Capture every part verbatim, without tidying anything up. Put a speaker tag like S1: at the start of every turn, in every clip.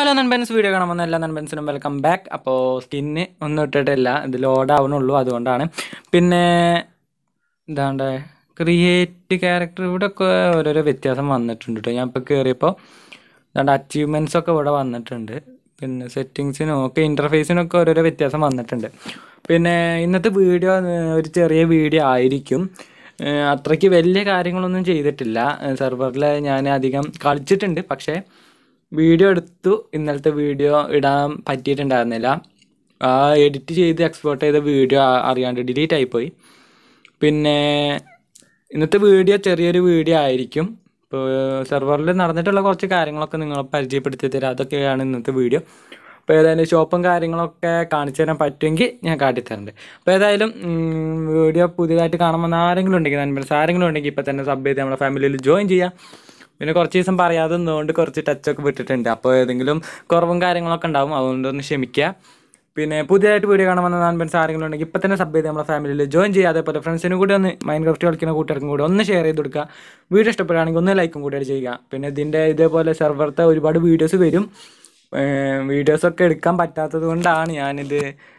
S1: Hello നൻപൻസ് video കാണാൻ വന്ന എല്ലാ നൻപൻസിനും വെൽക്കം ബാക്ക്. അപ്പോൾ സ്കിന്ന് ഒന്നും ഇട്ടിട്ടില്ല, ഇത് ലോഡ് ആവണുള്ളൂ, അതുകൊണ്ടാണ്. പിന്നെ എന്താണ്ട് ക്രിയേറ്റ് ക്യാരക്ടർ ഇവിടെ ഒക്കെ ഓരോരോ വ്യത്യാസം വന്നിട്ടുണ്ട് കേട്ടോ. ഞാൻ ഇപ്പോൾ കയറിയപ്പോൾ എന്താണ്ട് അച്ചീവ്മെൻറ്റ്സ് ഒക്കെ ഇവിടെ വന്നിട്ടുണ്ട്. പിന്നെ സെറ്റിങ്സിനും ഒക്കെ ഇൻ്റർഫേസിനൊക്കെ ഓരോരോ വ്യത്യാസം വന്നിട്ടുണ്ട്. പിന്നെ ഇന്നത്തെ വീഡിയോ ഒരു ചെറിയ വീഡിയോ ആയിരിക്കും, അത്രയ്ക്ക് വലിയ കാര്യങ്ങളൊന്നും ചെയ്തിട്ടില്ല. സെർവറിൽ ഞാൻ അധികം കളിച്ചിട്ടുണ്ട്, പക്ഷേ വീഡിയോ എടുത്തു. ഇന്നലത്തെ വീഡിയോ ഇടാൻ പറ്റിയിട്ടുണ്ടായിരുന്നില്ല. ആ എഡിറ്റ് ചെയ്ത് എക്സ്പോർട്ട് ചെയ്ത വീഡിയോ അറിയാണ്ട് ഡിലീറ്റ് ആയിപ്പോയി. പിന്നെ ഇന്നത്തെ വീഡിയോ ചെറിയൊരു വീഡിയോ ആയിരിക്കും. ഇപ്പോൾ സെർവറിൽ നടന്നിട്ടുള്ള കുറച്ച് കാര്യങ്ങളൊക്കെ നിങ്ങളെ പരിചയപ്പെടുത്തി തരാം, അതൊക്കെയാണ് ഇന്നത്തെ വീഡിയോ. അപ്പോൾ ഏതായാലും ഷോപ്പും കാര്യങ്ങളൊക്കെ കാണിച്ചു തരാൻ പറ്റുമെങ്കിൽ ഞാൻ കാട്ടിത്തരുന്നുണ്ട്. അപ്പോൾ ഏതായാലും വീഡിയോ പുതിയതായിട്ട് കാണുമ്പോൾ ആരെങ്കിലും ഉണ്ടെങ്കിൽ നൻപൻസ് ആരെങ്കിലും ഉണ്ടെങ്കിൽ ഇപ്പോൾ തന്നെ സബ് ചെയ്ത് നമ്മുടെ ഫാമിലിയിൽ ജോയിൻ ചെയ്യാം. പിന്നെ കുറച്ച് ദിവസം പറയാതെ നിന്നുകൊണ്ട് കുറച്ച് ടച്ചൊക്കെ വിട്ടിട്ടുണ്ട്, അപ്പോൾ ഏതെങ്കിലും കുറവും കാര്യങ്ങളൊക്കെ ഉണ്ടാവും, അതുകൊണ്ടൊന്ന് ക്ഷമിക്കുക. പിന്നെ പുതിയതായിട്ട് വീഡിയോ കാണാൻ വന്ന നൻപൻസ് ആരെങ്കിലും ഉണ്ടെങ്കിൽ ഇപ്പോൾ തന്നെ സബ് ചെയ്ത് നമ്മുടെ ഫാമിലിയിൽ ജോയിൻ ചെയ്യുക. അതേപോലെ ഫ്രണ്ട്സിനും കൂടി ഒന്ന് മൈൻഡ് ക്രാഫ്റ്റ് കളിക്കുന്ന കൂട്ടുകാർക്കും കൂടി ഒന്ന് ഷെയർ ചെയ്ത് കൊടുക്കുക. വീഡിയോ ഇഷ്ടപ്പെടുകയാണെങ്കിൽ ഒന്ന് ലൈക്കും കൂടി ചെയ്യുക. പിന്നെ ഇതിൻ്റെ ഇതേപോലെ സെർവറത്തെ ഒരുപാട് വീഡിയോസ് വരും. വീഡിയോസൊക്കെ എടുക്കാൻ പറ്റാത്തത് കൊണ്ടാണ് ഞാനിത്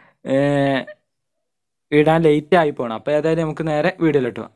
S1: ഇടാൻ ലേറ്റ് ആയി പോകണം. അപ്പോൾ ഏതായാലും നമുക്ക് നേരെ വീഡിയോയിലിട്ട് പോകാം.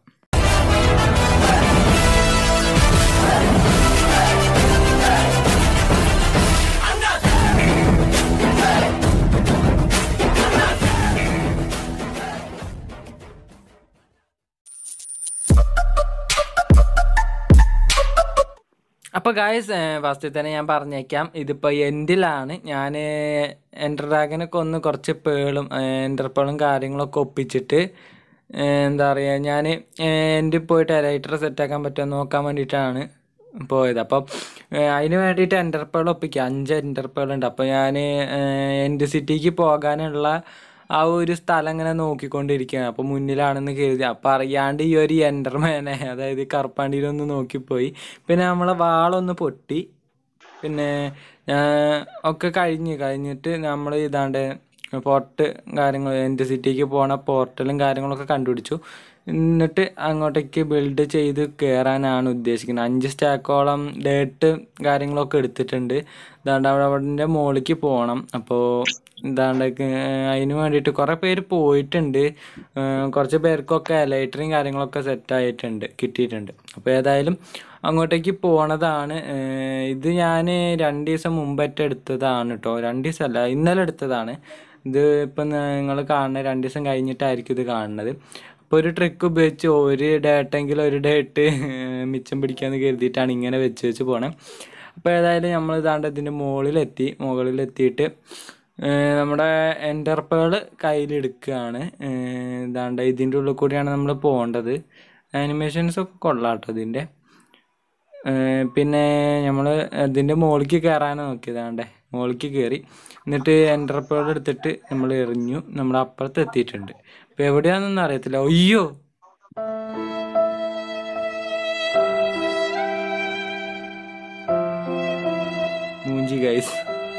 S1: അപ്പോൾ ഗായ്സ്, ഫസ്റ്റിൽ തന്നെ ഞാൻ പറഞ്ഞേക്കാം, ഇതിപ്പോൾ എൻഡിലാണ്. ഞാൻ എൻ്റർ ഡ്രാഗനൊക്കെ ഒന്ന് കുറച്ച് പേളും എൻ്റർ പേളും കാര്യങ്ങളൊക്കെ ഒപ്പിച്ചിട്ട് എന്താ പറയുക, ഞാൻ എൻഡിൽ പോയിട്ട് എലൈറ്റർ സെറ്റാക്കാൻ പറ്റുമോ നോക്കാൻ വേണ്ടിയിട്ടാണ് പോയത്. അപ്പം അതിന് വേണ്ടിയിട്ട് എൻ്റർ പേൾ ഒപ്പിക്കുക. അഞ്ച് എൻ്റർ പേളുണ്ട്. അപ്പോൾ ഞാൻ എൻഡ് സിറ്റിക്ക് പോകാനുള്ള ആ ഒരു സ്ഥലം ഇങ്ങനെ നോക്കിക്കൊണ്ടിരിക്കുകയാണ്. അപ്പോൾ മുന്നിലാണെന്ന് കരുതി, അപ്പോൾ അറിയാണ്ട് ഈ ഒരു എൻ്റർമാനെ, അതായത് കറുപ്പാണ്ടിയിലൊന്ന് നോക്കിപ്പോയി. പിന്നെ നമ്മളെ വാളൊന്ന് പൊട്ടി. പിന്നെ ഒക്കെ കഴിഞ്ഞ് കഴിഞ്ഞിട്ട് നമ്മൾ ഇതാണ്ട് പോർട്ട് കാര്യങ്ങൾ എൻ്റെ സിറ്റിക്ക് പോണ പോർട്ടലും കാര്യങ്ങളൊക്കെ കണ്ടുപിടിച്ചു. എന്നിട്ട് അങ്ങോട്ടേക്ക് ബിൽഡ് ചെയ്ത് കയറാനാണ് ഉദ്ദേശിക്കുന്നത്. അഞ്ച് സ്റ്റാക്കോളം ഡേട്ട് കാര്യങ്ങളൊക്കെ എടുത്തിട്ടുണ്ട്. ഇതാണ്ട് അവിടെ അവിടെ മുകളിലേക്ക് പോകണം. അപ്പോൾ എന്താണ്ട് അതിന് വേണ്ടിയിട്ട് കുറേ പേര് പോയിട്ടുണ്ട്. കുറച്ച് പേർക്കൊക്കെ എലൈറ്ററിയും കാര്യങ്ങളൊക്കെ സെറ്റായിട്ടുണ്ട്, കിട്ടിയിട്ടുണ്ട്. അപ്പോൾ ഏതായാലും അങ്ങോട്ടേക്ക് പോണതാണ്. ഇത് ഞാൻ രണ്ട് ദിവസം മുമ്പേറ്റ എടുത്തതാണ് കേട്ടോ. രണ്ട് ദിവസമല്ല, ഇന്നലെ എടുത്തതാണ്. ഇത് ഇപ്പം നിങ്ങൾ കാണുന്നത് രണ്ട് ദിവസം കഴിഞ്ഞിട്ടായിരിക്കും ഇത് കാണുന്നത്. അപ്പോൾ ഒരു ട്രിക്ക് ഉപയോഗിച്ച് ഒരു ഡേട്ടെങ്കിലും ഒരു ഡേറ്റ് മിച്ചം പിടിക്കാമെന്ന് കരുതിയിട്ടാണ് ഇങ്ങനെ വെച്ച് വെച്ച് പോണേ. അപ്പോൾ ഏതായാലും നമ്മൾ ഇതാണ്ട് ഇതിൻ്റെ മുകളിലെത്തി. മുകളിലെത്തിയിട്ട് നമ്മുടെ എൻ്റർ പേൾ കയ്യിലെടുക്കുകയാണ്. ഇതാണ്ട് ഇതിൻ്റെ ഉള്ളിൽ കൂടിയാണ് നമ്മൾ പോകേണ്ടത്. ആനിമേഷൻസൊക്കെ കൊള്ളാട്ടോ ഇതിൻ്റെ. പിന്നെ നമ്മൾ അതിൻ്റെ മുകളിലേക്ക് കയറാൻ നോക്കിയതാണ്ടേ, മുകളിലേക്ക് കയറി. എന്നിട്ട് എൻ്റർ പേൾ എടുത്തിട്ട് നമ്മൾ എറിഞ്ഞു. നമ്മുടെ അപ്പുറത്ത് എത്തിയിട്ടുണ്ട്. ഇപ്പം എവിടെയാണെന്നൊന്നും അറിയത്തില്ല. അയ്യോ, മൂഞ്ചി ഗൈസ്,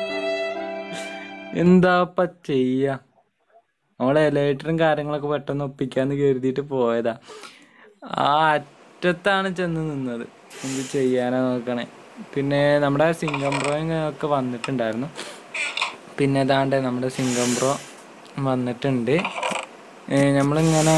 S1: എന്താപ്പ ചെയ്യാ. നമ്മളെ എലൈറ്ററും കാര്യങ്ങളൊക്കെ പെട്ടെന്ന് ഒപ്പിക്കാന്ന് കരുതിയിട്ട് പോയതാ. ആ അറ്റത്താണ് ചെന്ന് നിന്നത്. എന്ത് ചെയ്യാനാ നോക്കണേ. പിന്നെ നമ്മുടെ സിംഗം ബ്രോയും ഒക്കെ വന്നിട്ടുണ്ടായിരുന്നു. പിന്നെ ഏതാണ്ട് നമ്മുടെ സിംഗം ബ്രോ വന്നിട്ടുണ്ട്. നമ്മളിങ്ങനെ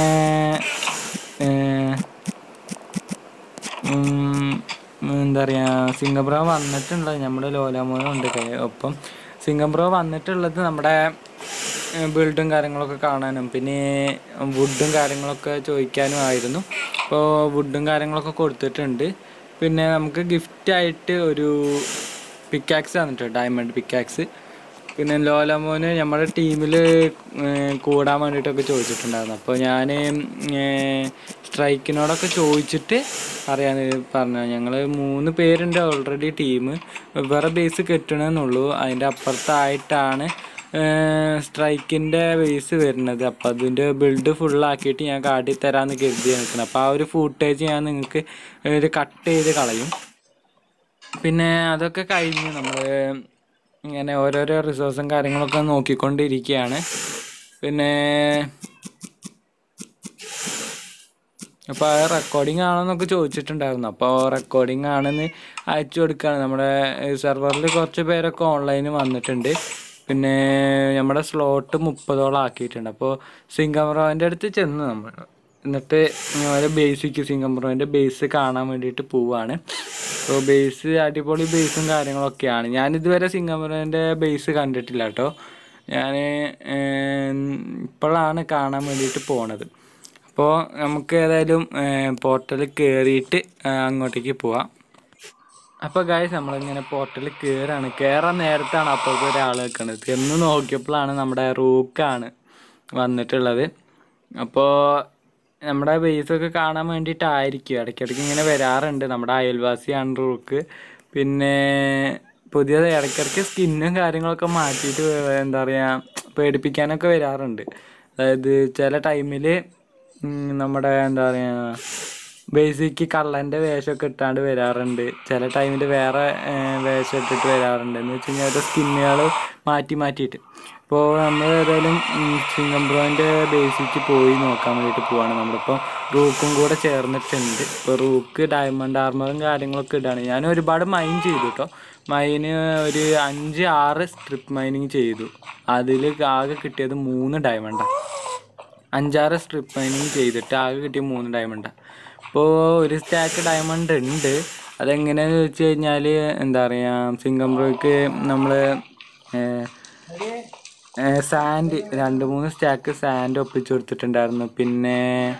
S1: എന്താ പറയുക, സിംഗം ബ്രോ വന്നിട്ടുള്ളത് നമ്മുടെ ലോലാമോനും ഉണ്ട് ഒപ്പം. സിംഗം ബ്രോ വന്നിട്ടുള്ളത് നമ്മുടെ ബിൽഡും കാര്യങ്ങളൊക്കെ കാണാനും പിന്നെ വുഡും കാര്യങ്ങളൊക്കെ ചോദിക്കാനും ആയിരുന്നു. അപ്പോൾ വുഡും കാര്യങ്ങളൊക്കെ കൊടുത്തിട്ടുണ്ട്. പിന്നെ നമുക്ക് ഗിഫ്റ്റായിട്ട് ഒരു പിക്കാക്സ് തന്നിട്ടുണ്ട്, ഡയമണ്ട് പിക്കാക്സ്. പിന്നെ ലോലാമോന് നമ്മുടെ ടീമിൽ കൂടാൻ വേണ്ടിയിട്ടൊക്കെ ചോദിച്ചിട്ടുണ്ടായിരുന്നു. അപ്പോൾ ഞാൻ സ്ട്രൈക്കിനോടൊക്കെ ചോദിച്ചിട്ട് അറിയാമെന്ന് പറഞ്ഞു. ഞങ്ങൾ മൂന്ന് പേരുണ്ട് ഓൾറെഡി ടീം. വേറെ ബേസ് കെട്ടണമെന്നുള്ളൂ. അതിൻ്റെ അപ്പുറത്തായിട്ടാണ് സ്ട്രൈക്കിൻ്റെ ബേസ് വരുന്നത്. അപ്പോൾ അതിൻ്റെ ബിൽഡ് ഫുള്ളാക്കിയിട്ട് ഞാൻ കാട്ടിത്തരാമെന്ന് കരുതി നിൽക്കുന്നത്. അപ്പോൾ ആ ഒരു ഫൂട്ടേജ് ഞാൻ നിങ്ങൾക്ക് ഒരു കട്ട് ചെയ്ത് കളയും. പിന്നെ അതൊക്കെ കഴിഞ്ഞ് നമ്മൾ ഇങ്ങനെ ഓരോരോ റിസോഴ്സും കാര്യങ്ങളൊക്കെ നോക്കിക്കൊണ്ടിരിക്കുകയാണ്. പിന്നെ അപ്പോൾ ആ റെക്കോർഡിംഗ് ആണോന്നൊക്കെ ചോദിച്ചിട്ടുണ്ടായിരുന്നു. അപ്പോൾ റെക്കോർഡിംഗ് ആണെന്ന് അയച്ചു കൊടുക്കുകയാണ്. നമ്മുടെ സെർവറിൽ കുറച്ച് പേരൊക്കെ ഓൺലൈനിൽ വന്നിട്ടുണ്ട്. പിന്നെ നമ്മുടെ സ്ലോട്ട് മുപ്പതോളം ആക്കിയിട്ടുണ്ട്. അപ്പോൾ സിംഗംറോൻ്റെ അടുത്ത് ചെന്ന് നമ്മൾ എന്നിട്ട് ഒരു ബേസിക്ക് സിംഗംറോൻ്റെ ബേസ് കാണാൻ വേണ്ടിയിട്ട് പോവുകയാണ്. അപ്പോൾ ബേസ് അടിപൊളി ബേസും കാര്യങ്ങളൊക്കെയാണ്. ഞാനിതുവരെ സിംഗംറോൻ്റെ ബേസ് കണ്ടിട്ടില്ല കേട്ടോ. ഞാൻ ഇപ്പോഴാണ് കാണാൻ വേണ്ടിയിട്ട് പോണത്. അപ്പോൾ നമുക്ക് ഏതായാലും പോർട്ടൽ കയറിയിട്ട് അങ്ങോട്ടേക്ക് പോവാം. അപ്പോൾ ഗൈസ് നമ്മളിങ്ങനെ പോർട്ടൽ കയറാണ്. കയറാൻ നേരത്താണ് അപ്പോഴത്തെ ഒരാൾ നിൽക്കുന്നത്. എന്ന് നോക്കിയപ്പോഴാണ് നമ്മുടെ റൂക്കാണ് വന്നിട്ടുള്ളത്. അപ്പോൾ നമ്മുടെ ബേസൊക്കെ കാണാൻ വേണ്ടിയിട്ടായിരിക്കും ഇടയ്ക്കിടയ്ക്ക് ഇങ്ങനെ വരാറുണ്ട്. നമ്മുടെ അയൽവാസിയാണ് റൂക്ക്. പിന്നെ പുതിയ ഇടയ്ക്കിടയ്ക്ക് സ്കിന്നും കാര്യങ്ങളൊക്കെ മാറ്റിയിട്ട് എന്താ പറയുക പേടിപ്പിക്കാനൊക്കെ വരാറുണ്ട്. അതായത് ചില ടൈമിൽ നമ്മുടെ എന്താ പറയുക ബേസിക്ക് കള്ളൻ്റെ വേഷമൊക്കെ ഇട്ടാണ്ട് വരാറുണ്ട്. ചില ടൈമിൽ വേറെ വേഷം ഇട്ടിട്ട് വരാറുണ്ട്. എന്ന് വെച്ച് കഴിഞ്ഞാൽ ഓരോ സ്കിന്നുകൾ മാറ്റി മാറ്റിയിട്ട്. അപ്പോൾ നമ്മൾ ഏതായാലും സിംഗംബ്രോൻ്റെ ബേസിക്ക് പോയി നോക്കാൻ വേണ്ടിയിട്ട് പോവാണ്. നമ്മളിപ്പോൾ റൂക്കും കൂടെ ചേർന്നിട്ടുണ്ട്. ഇപ്പോൾ റൂക്ക് ഡയമണ്ട് ആർമറും കാര്യങ്ങളൊക്കെ ഇടാണ്. ഞാൻ ഒരുപാട് മൈൻ ചെയ്തു കേട്ടോ. മൈന് ഒരു അഞ്ച് ആറ് സ്ട്രിപ്പ് മൈനിങ് ചെയ്തു. അതിൽ ആകെ കിട്ടിയത് മൂന്ന് ഡയമണ്ടാണ്. അഞ്ചാറ് സ്ട്രിപ്പ് മൈനിങ് ചെയ്തിട്ട് ആകെ കിട്ടിയ മൂന്ന് ഡയമണ്ടാണ്. അപ്പോൾ ഒരു സ്റ്റാക്ക് ഡയമണ്ട് ഉണ്ട്. അതെങ്ങനെയാണെന്ന് വെച്ച് കഴിഞ്ഞാൽ എന്താ പറയുക സിംഗംബ്രോയ്ക്ക് നമ്മൾ സാൻഡ് രണ്ട് മൂന്ന് സ്റ്റാക്ക് സാൻഡ് ഒപ്പിച്ച് കൊടുത്തിട്ടുണ്ടായിരുന്നു. പിന്നെ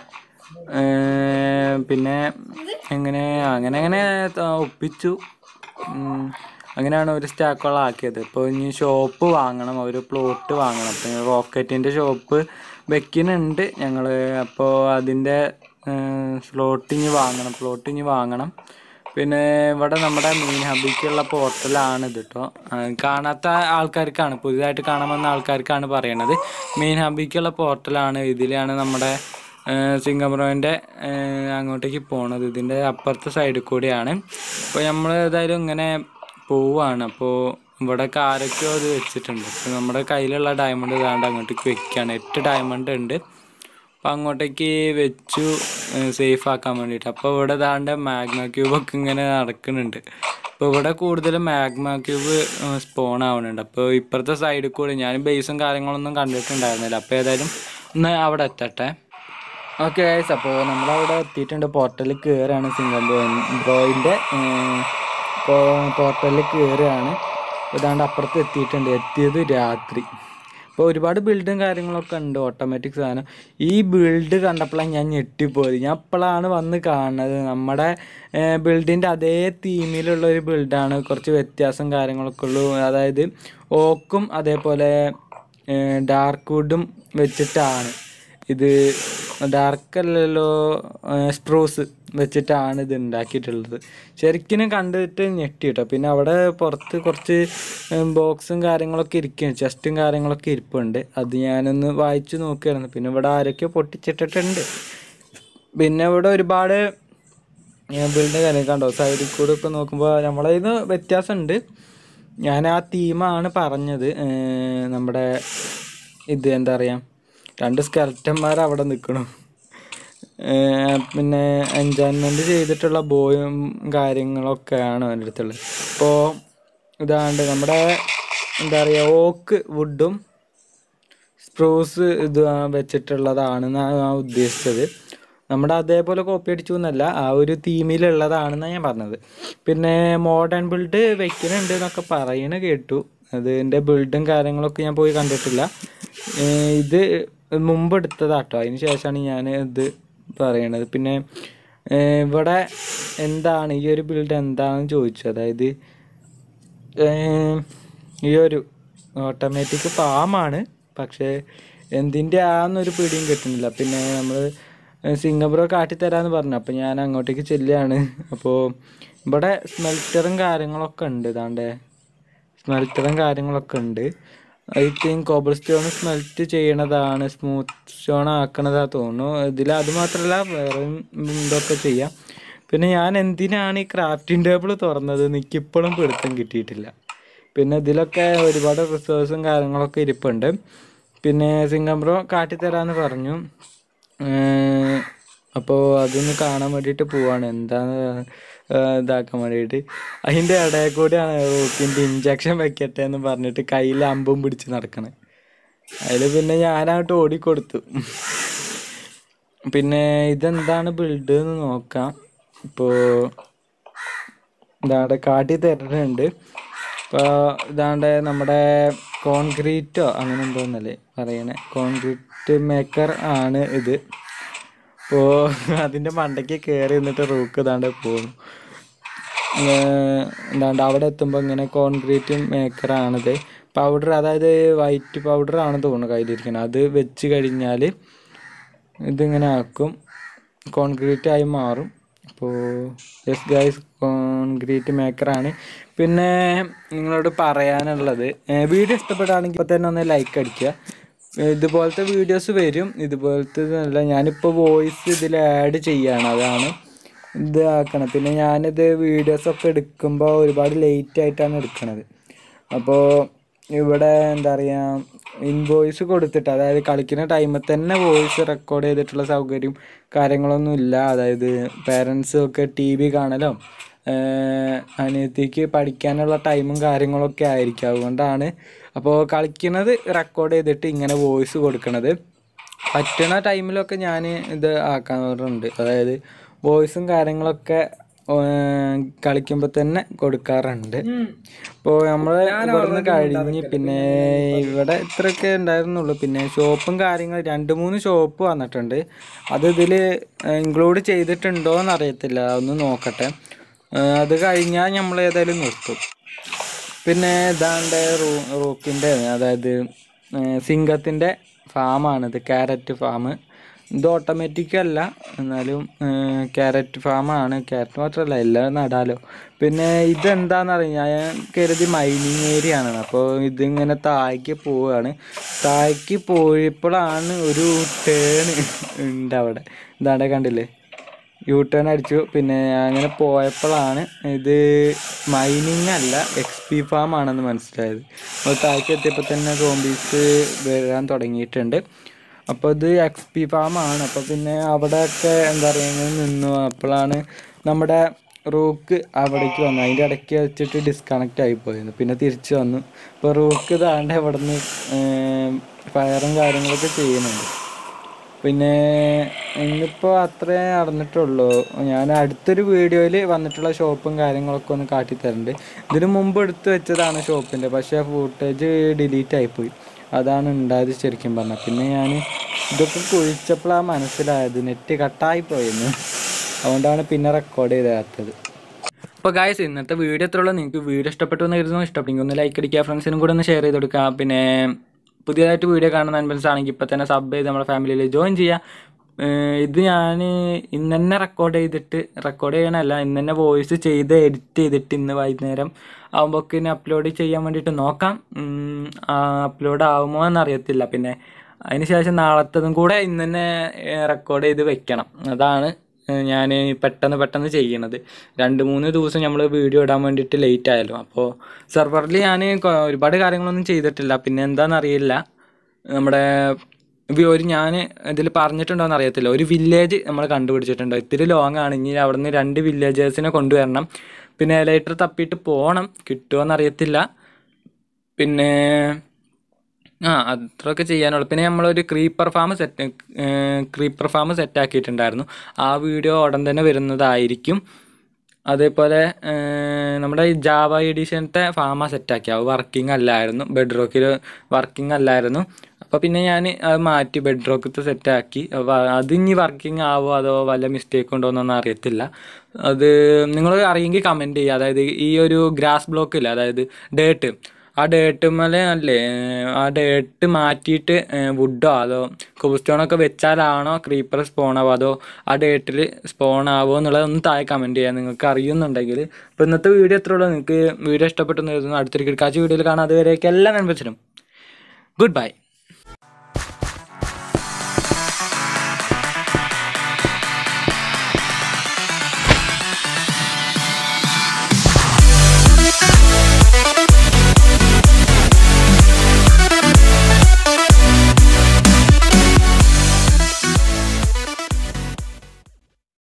S1: പിന്നെ എങ്ങനെ അങ്ങനെ അങ്ങനെ ഒപ്പിച്ചു. അങ്ങനെയാണ് ഒരു സ്റ്റാക്കോളം ആക്കിയത്. ഇപ്പോൾ ഇനി ഷോപ്പ് വാങ്ങണം, ഒരു പ്ലോട്ട് വാങ്ങണം. പിന്നെ റോക്കറ്റിൻ്റെ ഷോപ്പ് വെക്കുന്നുണ്ട് ഞങ്ങൾ. അപ്പോൾ അതിൻ്റെ സ്ലോട്ടിങ് വാങ്ങണം പ്ലോട്ടിങ് വാങ്ങണം. പിന്നെ ഇവിടെ നമ്മുടെ മെയിൻ ഹബിക്കുള്ള പോർട്ടലാണിത് കേട്ടോ. കാണാത്ത ആൾക്കാർക്കാണ്, പുതിയതായിട്ട് കാണാൻ വന്ന ആൾക്കാർക്കാണ് പറയണത്. മെയിൻ ഹബിക്കുള്ള പോർട്ടലാണ്. ഇതിലാണ് നമ്മുടെ സിംഗംബ്രോൻ്റെ അങ്ങോട്ടേക്ക് പോണത്. ഇതിൻ്റെ അപ്പുറത്തെ സൈഡിൽ കൂടിയാണ്. അപ്പോൾ നമ്മൾ ഏതായാലും ഇങ്ങനെ പോവുകയാണ്. അപ്പോൾ ഇവിടെ ആരൊക്കെയോ അത് വെച്ചിട്ടുണ്ട്. അപ്പോൾ നമ്മുടെ കയ്യിലുള്ള ഡയമണ്ട് ഇതാണ്ട് അങ്ങോട്ടേക്ക് വെക്കുകയാണ്. എട്ട് ഡയമണ്ട് ഉണ്ട്. അപ്പോൾ അങ്ങോട്ടേക്ക് വെച്ചു സേഫ് ആക്കാൻ വേണ്ടിയിട്ട്. അപ്പോൾ ഇവിടെ ഇതാണ്ട് മാഗ്മ ക്യൂബൊക്കെ ഇങ്ങനെ നടക്കുന്നുണ്ട്. അപ്പോൾ ഇവിടെ കൂടുതലും മാഗ്മ ക്യൂബ് സ്പോൺ ആവുന്നുണ്ട്. അപ്പോൾ ഇപ്പുറത്തെ സൈഡിൽ കൂടി ഞാൻ ബേസും കാര്യങ്ങളൊന്നും കണ്ടിട്ടുണ്ടായിരുന്നില്ല. അപ്പോൾ ഏതായാലും ഒന്ന് അവിടെ എത്തട്ടെ. ഓക്കെ ഗൈസ്, അപ്പോൾ നമ്മളവിടെ എത്തിയിട്ടുണ്ട്. പോർട്ടലിൽ കയറുകയാണ്. സിംഗംബ്രോയിൻ്റെ പോർട്ടലിൽ കയറുകയാണ്. ഇതാണ്ട് അപ്പുറത്ത് എത്തിയിട്ടുണ്ട്. എത്തിയത് രാത്രി. അപ്പോൾ ഒരുപാട് ബിൽഡും കാര്യങ്ങളൊക്കെ ഉണ്ട്, ഓട്ടോമാറ്റിക് സാധനം. ഈ ബിൽഡ് കണ്ടപ്പോഴാണ് ഞാൻ ഞെട്ടിപ്പോയത്. ഞാൻ അപ്പോഴാണ് വന്ന് കാണുന്നത്. നമ്മുടെ ബിൽഡിൻ്റെ അതേ തീമിലുള്ള ഒരു ബിൽഡാണ്. കുറച്ച് വ്യത്യാസം കാര്യങ്ങളൊക്കെ ഉള്ളൂ. അതായത് ഓക്കും അതേപോലെ ഡാർക്ക് വുഡും വെച്ചിട്ടാണ് ഇത്. ഡാർക്കല്ലല്ലോ, സ്പ്രൂസ് വെച്ചിട്ടാണ് ഇത് ഉണ്ടാക്കിയിട്ടുള്ളത്. ശരിക്കും കണ്ടിട്ട് ഞെട്ടി കേട്ടോ. പിന്നെ അവിടെ പുറത്ത് കുറച്ച് ബോക്സും കാര്യങ്ങളൊക്കെ ഇരിക്കുകയാണ്, ചെസ്റ്റും കാര്യങ്ങളൊക്കെ ഇരിപ്പുണ്ട്. അത് ഞാനൊന്ന് വായിച്ചു നോക്കുകയായിരുന്നു. പിന്നെ ഇവിടെ ആരൊക്കെ പൊട്ടിച്ചിട്ടിട്ടുണ്ട്. പിന്നെ ഇവിടെ ഒരുപാട് ബിൽഡ് കാര്യം കണ്ടോ, സൈഡിൽ കൂടെ ഒക്കെ നോക്കുമ്പോൾ നമ്മളെ ഇത് വ്യത്യാസമുണ്ട്. ഞാൻ ആ തീമാണ് പറഞ്ഞത്. നമ്മുടെ ഇത് എന്താ പറയുക, രണ്ട് സ്കെൽറ്റന്മാർ അവിടെ നിൽക്കണം. പിന്നെ എൻജോയ്മെൻറ്റ് ചെയ്തിട്ടുള്ള ബോയും കാര്യങ്ങളൊക്കെയാണ് അതിൻ്റെ അടുത്തുള്ളത്. അപ്പോൾ ഇതാണ്ട് നമ്മുടെ എന്താ പറയുക ഓക്ക് വുഡും സ്പ്രൂസ് ഇത് വെച്ചിട്ടുള്ളതാണെന്നാണ് ഞാൻ ഉദ്ദേശിച്ചത്. നമ്മുടെ അതേപോലെ കോപ്പി അടിച്ചു എന്നല്ല, ആ ഒരു തീമിലുള്ളതാണെന്നാണ് ഞാൻ പറഞ്ഞത്. പിന്നെ മോഡേൺ ബിൽഡ് വെക്കുന്നുണ്ട് എന്നൊക്കെ പറയണ കേട്ടു. അതിൻ്റെ ബിൽഡും കാര്യങ്ങളൊക്കെ ഞാൻ പോയി കണ്ടിട്ടില്ല. ഇത് മുമ്പ് എടുത്തതാട്ടോ, അതിന് ശേഷമാണ് ഞാൻ ഇത് പറയണത്. പിന്നെ ഇവിടെ എന്താണ് ഈ ഒരു ബിൽഡ് എന്താണെന്ന് ചോദിച്ചു. അതായത് ഈ ഒരു ഓട്ടോമാറ്റിക് ഫാമാണ്, പക്ഷേ എന്തിൻ്റെ ആന്നൊരു പിടിയും കിട്ടുന്നില്ല. പിന്നെ നമ്മൾ സിംഗബ്രോ കാട്ടിത്തരാമെന്ന് പറഞ്ഞു. അപ്പോൾ ഞാൻ അങ്ങോട്ടേക്ക് ചെല്ലുകയാണ്. അപ്പോൾ ഇവിടെ സ്മെൽറ്ററും കാര്യങ്ങളൊക്കെ ഉണ്ട്. ഇതാണ്ട് സ്മെൽറ്ററും കാര്യങ്ങളൊക്കെ ഉണ്ട്. I think cobble stone smelt ചെയ്യണതാണ്, സ്മൂത്ത് സ്റ്റോൺ ആക്കണതാ തോന്നുന്നു. ഇതിൽ അത് മാത്രമല്ല വേറെ ഇതൊക്കെ ചെയ്യാം. പിന്നെ ഞാൻ എന്തിനാണ് ഈ ക്രാഫ്റ്റിംഗ് ടേബിൾ തുറന്നത് എനിക്കിപ്പോഴും പിടുത്തം കിട്ടിയിട്ടില്ല. പിന്നെ ഇതിലൊക്കെ ഒരുപാട് റിസോഴ്സും കാര്യങ്ങളൊക്കെ ഇരിപ്പുണ്ട്. പിന്നെ സിംഗബ്രോ കാട്ടിത്തരാമെന്ന് പറഞ്ഞു. അപ്പോൾ അതൊന്ന് കാണാൻ വേണ്ടിയിട്ട് പോവാണ്, എന്താണ് ഇതാക്കാൻ വേണ്ടിയിട്ട്. അതിൻ്റെ ഇടയിൽ കൂടെയാണ് റൂക്കിൻ്റെ ഇഞ്ചക്ഷൻ വെക്കട്ടെ എന്ന് പറഞ്ഞിട്ട് കയ്യിൽ അമ്പും പിടിച്ച് നടക്കണേ. അതിൽ പിന്നെ ഞാനായിട്ട് ഓടിക്കൊടുത്തു. പിന്നെ ഇതെന്താണ് ബിൽഡ് എന്ന് നോക്കാം. ഇപ്പോൾ ഇതാണ്ട് കാട്ടി തരുന്നുണ്ട്. ഇപ്പോൾ ഇതാണ്ട് നമ്മുടെ കോൺക്രീറ്റോ അങ്ങനെ എന്തോന്നല്ലേ പറയണേ, കോൺക്രീറ്റ് മേക്കർ ആണ് ഇത്. അപ്പോൾ അതിൻ്റെ മണ്ടയ്ക്ക് കയറി നിന്നിട്ട് റൂക്ക് ഇതാണ്ട് പോകുന്നു. എന്താണ്ട് അവിടെ എത്തുമ്പോൾ ഇങ്ങനെ കോൺക്രീറ്റ് മേക്കറാണിത്. പൗഡർ, അതായത് വൈറ്റ് പൗഡർ ആണ് തോന്നുന്നു കയ്യിലിരിക്കുന്നത്. അത് വെച്ച് കഴിഞ്ഞാൽ ഇതിങ്ങനെ ആക്കും, കോൺക്രീറ്റ് ആയി മാറും. അപ്പോൾ യെസ് ഗൈസ്, കോൺക്രീറ്റ് മേക്കറാണ്. പിന്നെ നിങ്ങളോട് പറയാനുള്ളത്, വീഡിയോ ഇഷ്ടപ്പെടുകയാണെങ്കിൽ ഇപ്പോൾ തന്നെ ഒന്ന് ലൈക്ക് അടിക്കുക. ഇതുപോലത്തെ വീഡിയോസ് വരും, ഇതുപോലത്തെ അല്ല, ഞാനിപ്പോൾ വോയിസ് ഇതിൽ ആഡ് ചെയ്യാണ്, അതാണ് ഇത് ആക്കണം. പിന്നെ ഞാനിത് വീഡിയോസൊക്കെ എടുക്കുമ്പോൾ ഒരുപാട് ലേറ്റ് ആയിട്ടാണ് എടുക്കണത്. അപ്പോൾ ഇവിടെ എന്താ പറയുക, ഇൻവോയ്സ് കൊടുത്തിട്ട്, അതായത് കളിക്കുന്ന ടൈമിൽ തന്നെ വോയിസ് റെക്കോർഡ് ചെയ്തിട്ടുള്ള സൗകര്യം കാര്യങ്ങളൊന്നും ഇല്ല. അതായത് പേരൻസും ഒക്കെ ടി വി കാണലോ അനിയത്തിക്ക് പഠിക്കാനുള്ള ടൈമും കാര്യങ്ങളൊക്കെ ആയിരിക്കും, അതുകൊണ്ടാണ്. അപ്പോൾ കളിക്കുന്നത് റെക്കോർഡ് ചെയ്തിട്ട് ഇങ്ങനെ വോയിസ് കൊടുക്കണത്. പറ്റുന്ന ടൈമിലൊക്കെ ഞാൻ ഇത് ആക്കാറുണ്ട്, അതായത് വോയിസും കാര്യങ്ങളൊക്കെ കളിക്കുമ്പോൾ തന്നെ കൊടുക്കാറുണ്ട്. അപ്പോൾ നമ്മൾ ഇവിടുന്ന് കഴിഞ്ഞ് പിന്നെ ഇവിടെ ഇത്രയൊക്കെ ഉണ്ടായിരുന്നുള്ളൂ. പിന്നെ ഷോപ്പും കാര്യങ്ങൾ രണ്ട് മൂന്ന് ഷോപ്പ് വന്നിട്ടുണ്ട്, അത് ഇതിൽ ഇൻക്ലൂഡ് ചെയ്തിട്ടുണ്ടോ എന്നറിയത്തില്ല, ഒന്ന് നോക്കട്ടെ. അത് കഴിഞ്ഞാൽ നമ്മൾ ഏതായാലും നിർത്തും. പിന്നെ ഇതാണ്ട് റൂ റൂക്കിൻ്റെ അതായത് സിംഗത്തിൻ്റെ ഫാമാണിത്, ക്യാരറ്റ് ഫാം. ഇത് ഓട്ടോമാറ്റിക് അല്ല, എന്നാലും ക്യാരറ്റ് ഫാമാണ്. ക്യാരറ്റ് മാത്രമല്ല, എല്ലാം നടാലോ. പിന്നെ ഇതെന്താണെന്നറിയാം, ഞാൻ കരുതി മൈനിങ് ഏരിയ ആണ്. അപ്പോൾ ഇതിങ്ങനെ താഴേക്ക് പോവുകയാണ്. താഴേക്ക് പോയപ്പോഴാണ് ഒരു ടേൺ ഉണ്ട് അവിടെ, ഇതാണ്ട് കണ്ടില്ലേ, യു ടേൺ അടിച്ചു. പിന്നെ അങ്ങനെ പോയപ്പോഴാണ് ഇത് മൈനിങ് അല്ല എക്സ് പി ഫാം ആണെന്ന് മനസ്സിലായത്. അപ്പോൾ താഴേക്ക് എത്തിയപ്പോൾ തന്നെ സോംബീസ് വരാൻ തുടങ്ങിയിട്ടുണ്ട്. അപ്പോൾ ഇത് എക്സ് പി ഫാമാണ്. അപ്പോൾ പിന്നെ അവിടെയൊക്കെ എന്താ പറയുക, ഇങ്ങനെ നിന്നു. അപ്പോഴാണ് നമ്മുടെ റൂക്ക് അവിടേക്ക് വന്നു, അതിൻ്റെ ഇടയ്ക്ക് വെച്ചിട്ട് ഡിസ്കണക്റ്റ് ആയിപ്പോയിരുന്നു. പിന്നെ തിരിച്ചു വന്നു. ഇപ്പോൾ റൂക്ക് ഇതാണ്ട് ഇവിടെ നിന്ന് ഫയറും കാര്യങ്ങളൊക്കെ ചെയ്യുന്നുണ്ട്. പിന്നെ ഇന്നിപ്പോൾ അത്രേ നടന്നിട്ടുള്ളൂ. ഞാൻ അടുത്തൊരു വീഡിയോയിൽ വന്നിട്ടുള്ള ഷോപ്പും കാര്യങ്ങളൊക്കെ ഒന്ന് കാട്ടിത്തരുന്നുണ്ട്. ഇതിനു മുമ്പ് എടുത്ത് വെച്ചതാണ് ഷോപ്പിൻ്റെ, പക്ഷേ ഫൂട്ടേജ് ഡിലീറ്റ് ആയിപ്പോയി, അതാണ് ഉണ്ടായത് ശരിക്കും പറഞ്ഞാൽ. പിന്നെ ഞാൻ ഇതൊക്കെ കുഴിച്ചപ്പോഴാണ് മനസ്സിലായത് നെറ്റ് കട്ടായി പോയെന്ന്, അതുകൊണ്ടാണ് പിന്നെ റെക്കോർഡ് ചെയ്താത്തത്. അപ്പോൾ ഗായ്സ്, ഇന്നത്തെ വീഡിയോ എത്രയുള്ളൂ. നിങ്ങൾക്ക് വീഡിയോ ഇഷ്ടപ്പെട്ടു എന്ന് കരുതുന്നു. ഇഷ്ടപ്പെട്ടെങ്കിൽ ഒന്ന് ലൈക്ക് അടിക്കുക, ഫ്രണ്ട്സിനും കൂടെ ഒന്ന് ഷെയർ ചെയ്ത് കൊടുക്കുക. പിന്നെ പുതിയതായിട്ട് വീഡിയോ കാണുന്ന അൻപൻസ് ആണെങ്കിൽ ഇപ്പോൾ തന്നെ സബ് ചെയ്ത് നമ്മുടെ ഫാമിലിയിൽ ജോയിൻ ചെയ്യുക. ഇത് ഞാൻ ഇന്ന് തന്നെ റെക്കോർഡ് ചെയ്തിട്ട്, റെക്കോർഡ് ചെയ്യാനല്ല, ഇന്ന് തന്നെ വോയിസ് ചെയ്ത് എഡിറ്റ് ചെയ്തിട്ട് ഇന്ന് വൈകുന്നേരം ആകുമ്പോഴേക്ക് ഇനി അപ്ലോഡ് ചെയ്യാൻ വേണ്ടിയിട്ട് നോക്കാം. അപ്ലോഡ് ആകുമോ എന്നറിയത്തില്ല. പിന്നെ അതിന് ശേഷം നാളത്തതും കൂടെ ഇന്ന് തന്നെ റെക്കോർഡ് ചെയ്ത് വെക്കണം, അതാണ് ഞാൻ പെട്ടെന്ന് പെട്ടെന്ന് ചെയ്യണത്. രണ്ട് മൂന്ന് ദിവസം നമ്മൾ വീഡിയോ ഇടാൻ വേണ്ടിയിട്ട് ലേറ്റ് ആയല്ലോ. അപ്പോൾ സെർവറിൽ ഞാൻ ഒരുപാട് കാര്യങ്ങളൊന്നും ചെയ്തിട്ടില്ല. പിന്നെ എന്താണെന്നറിയില്ല, നമ്മുടെ ഒരു ഞാൻ ഇതിൽ പറഞ്ഞിട്ടുണ്ടോയെന്ന് അറിയത്തില്ല, ഒരു വില്ലേജ് നമ്മൾ കണ്ടുപിടിച്ചിട്ടുണ്ടോ, ഇത്തിരി ലോങ് ആണ്. ഇനി അവിടെ നിന്ന് രണ്ട് വില്ലേജേഴ്സിനെ കൊണ്ടുവരണം. പിന്നെ എലൈറ്റർ തപ്പിയിട്ട് പോകണം, കിട്ടുമോയെന്നറിയത്തില്ല. പിന്നെ ആ അത്രയൊക്കെ ചെയ്യാനുള്ളൂ. പിന്നെ നമ്മളൊരു creeper farm set creeper farm സെറ്റാക്കിയിട്ടുണ്ടായിരുന്നു, ആ വീഡിയോ ഉടൻ തന്നെ വരുന്നതായിരിക്കും. അതേപോലെ നമ്മുടെ ഈ ജാവ എഡിഷനത്തെ ഫാമ സെറ്റാക്കി, അത് വർക്കിംഗ് അല്ലായിരുന്നു, ബെഡ് റോക്കിൽ വർക്കിംഗ് അല്ലായിരുന്നു. അപ്പോൾ പിന്നെ ഞാൻ അത് മാറ്റി ബെഡ് റോക്കത്തെ സെറ്റാക്കി. അത് ഇനി വർക്കിംഗ് ആവോ അതോ വല്ല മിസ്റ്റേക്ക് ഉണ്ടോ എന്നൊന്നും അറിയത്തില്ല. അത് നിങ്ങൾ അറിയെങ്കിൽ കമൻറ്റ് ചെയ്യുക. അതായത് ഈ ഒരു ഗ്രാസ് ബ്ലോക്കില്ല, അതായത് ഡേട്ട്, ആ ഡേട്ട് മേലെ അല്ലേ, ആ ഡേട്ട് മാറ്റിയിട്ട് വുഡോ അതോ കോബ്സ്റ്റോണൊക്കെ വെച്ചാലാണോ ക്രീപ്പർ സ്പോണാവോ അതോ ആ ഡേറ്റിൽ സ്പോണാവോ എന്നുള്ളത് ഒന്ന് താഴെ കമൻറ്റ് ചെയ്യാം, നിങ്ങൾക്ക് അറിയുന്നുണ്ടെങ്കിൽ. അപ്പോൾ ഇന്നത്തെ വീഡിയോ എത്ര ഉള്ളൂ. നിങ്ങൾക്ക് വീഡിയോ ഇഷ്ടപ്പെട്ടെന്ന് കരുതുന്നു. അടുത്തൊരു കിടക്കാച്ച വീഡിയോയിൽ കാണാം. അതുവരേക്കും എല്ലാ മെമ്പേഴ്സിനും ഗുഡ് ബൈ.